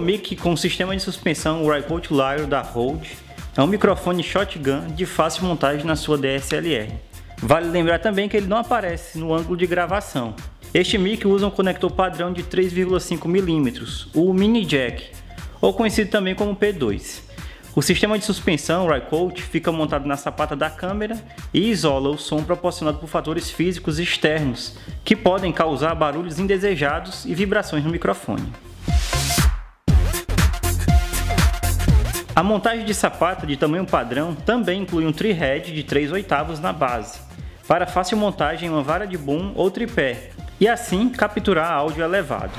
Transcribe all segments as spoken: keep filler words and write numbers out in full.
Videomic com sistema de suspensão Rycote Lyro da Rode é um microfone shotgun de fácil montagem na sua D S L R. Vale lembrar também que ele não aparece no ângulo de gravação. Este mic usa um conector padrão de três vírgula cinco milímetros, o Mini Jack, ou conhecido também como P dois. O sistema de suspensão Rycote fica montado na sapata da câmera e isola o som proporcionado por fatores físicos externos, que podem causar barulhos indesejados e vibrações no microfone. A montagem de sapata de tamanho padrão também inclui um tri-head de três oitavos na base, para fácil montagem em uma vara de boom ou tripé, e assim capturar áudio elevado.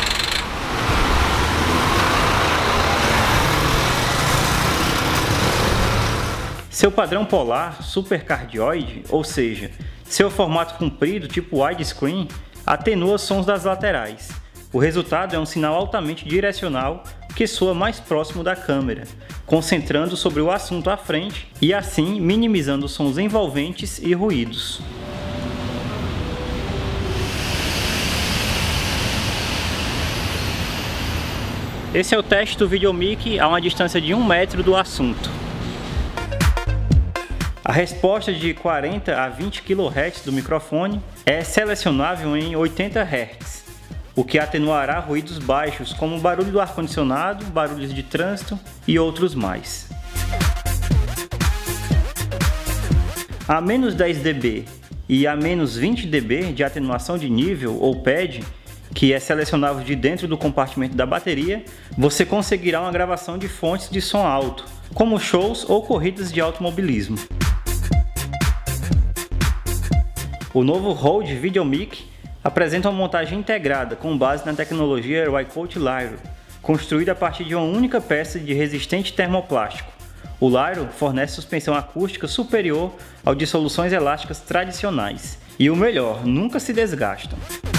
Seu padrão polar supercardioide, ou seja, seu formato comprido tipo widescreen, atenua sons das laterais. O resultado é um sinal altamente direcional que soa mais próximo da câmera, concentrando sobre o assunto à frente e assim minimizando sons envolventes e ruídos. Esse é o teste do Videomic a uma distância de um metro do assunto. A resposta de quarenta a vinte quilohertz do microfone é selecionável em oitenta hertz, o que atenuará ruídos baixos como o barulho do ar-condicionado, barulhos de trânsito e outros mais. A menos dez decibéis e a menos vinte decibéis de atenuação de nível ou pad, que é selecionável de dentro do compartimento da bateria, você conseguirá uma gravação de fontes de som alto, como shows ou corridas de automobilismo. O novo Rode Videomic apresenta uma montagem integrada com base na tecnologia Rycote Lyro, construída a partir de uma única peça de resistente termoplástico. O Lyro fornece suspensão acústica superior ao de soluções elásticas tradicionais e o melhor, nunca se desgastam.